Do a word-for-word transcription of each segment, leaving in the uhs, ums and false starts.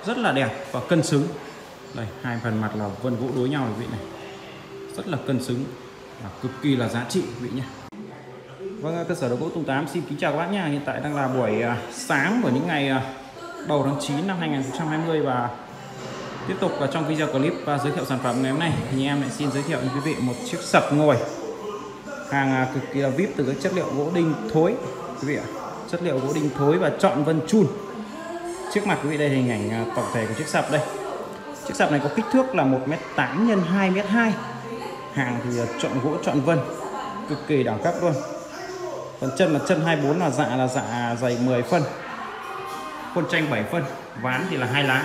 rất là đẹp và cân xứng. Đây, hai phần mặt là vân gỗ đối nhau quý vị này, rất là cân xứng và cực kỳ là giá trị quý vị nhé. Vâng, cơ sở đồ gỗ Tùng Tám xin kính chào các bác nha. Hiện tại đang là buổi sáng của những ngày đầu tháng chín năm hai nghìn không trăm hai mươi và tiếp tục vào trong video clip và giới thiệu sản phẩm ngày hôm nay thì em lại xin giới thiệu với quý vị một chiếc sập ngồi hàng cực kỳ là vip từ các chất liệu gỗ đinh thối quý vị ạ. Chất liệu gỗ đinh thối và chọn vân chun. Trước mặt quý vị đây là hình ảnh tổng thể của chiếc sập đây. Chiếc sập này có kích thước là một mét tám nhân hai mét hai. Hàng thì chọn gỗ chọn vân, cực kỳ đẳng cấp luôn. Phần chân là chân hai mươi bốn, là dạ là dạ dày mười phân. Khuôn tranh bảy phân, ván thì là hai lá.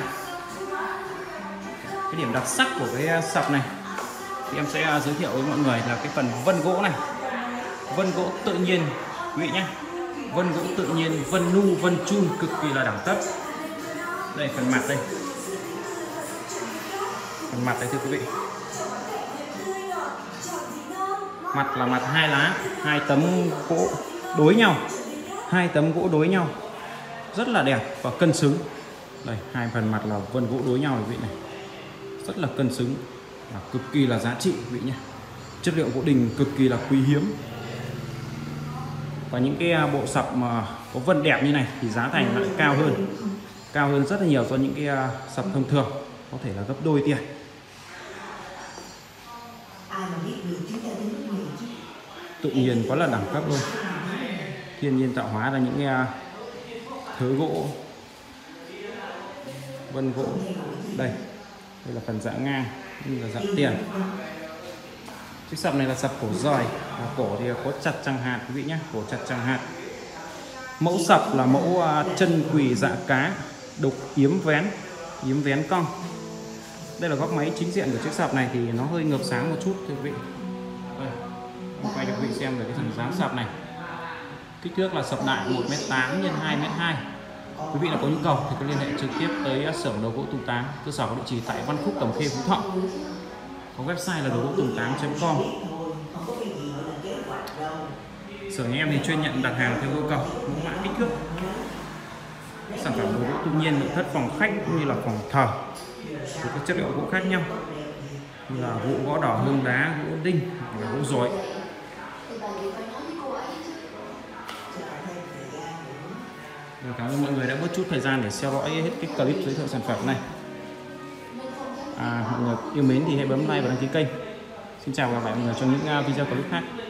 Cái điểm đặc sắc của cái sập này thì em sẽ giới thiệu với mọi người là cái phần vân gỗ này. Vân gỗ tự nhiên quý vị nhé. Vân gỗ tự nhiên, vân nu, vân chun cực kỳ là đẳng cấp. Đây phần mặt đây. Phần mặt đây thưa quý vị. Mặt là mặt hai lá, hai tấm gỗ đối nhau. Hai tấm gỗ đối nhau. Rất là đẹp và cân xứng. Đây, hai phần mặt là vân gỗ đối nhau quý vị này. Rất là cân xứng và cực kỳ là giá trị quý vị nhé. Chất liệu gỗ đình cực kỳ là quý hiếm. Và những cái bộ sập mà có vân đẹp như này thì giá thành lại cao hơn. Cao hơn rất là nhiều so với những cái sập thông thường, có thể là gấp đôi tiền. Tự nhiên quá là đẳng cấp luôn. Thiên nhiên tạo hóa ra những cái thớ gỗ, vân gỗ. Đây, đây là phần dạ ngang, như là dạ tiền. Chiếc sập này là sập cổ dòi, cổ thì có chặt chẳng hạt quý vị nhé, cổ chặt chẳng hạt. Mẫu sập là mẫu chân quỳ dạ cá, đục yếm vén, yếm vén cong. Đây là góc máy chính diện của chiếc sập này thì nó hơi ngược sáng một chút thưa quý vị. Đây, em quay cho quý vị xem về cái phần dáng sập này. Kích thước là sập đại một mét tám nhân hai mét hai. Quý vị nào có nhu cầu thì có liên hệ trực tiếp tới sở đồ gỗ Tùng Tám, cơ sở có địa chỉ tại Văn Phúc, Cẩm Khê, Phú Thọ. Có website là đồ gỗ tùng tám chấm com. Sở nhà em thì chuyên nhận đặt hàng theo yêu cầu, mẫu mã, kích thước. Sản phẩm đồ gỗ tự nhiên, nội thất phòng khách cũng như là phòng thờ với các chất liệu gỗ khác nhau, như là gỗ gõ đỏ, hương đá, gỗ đinh, gỗ dối. Cảm ơn mọi người đã mất chút thời gian để theo dõi hết cái clip giới thiệu sản phẩm này. À, mọi người yêu mến thì hãy bấm like và đăng ký kênh. Xin chào và hẹn gặp lại mọi người trong những video clip khác.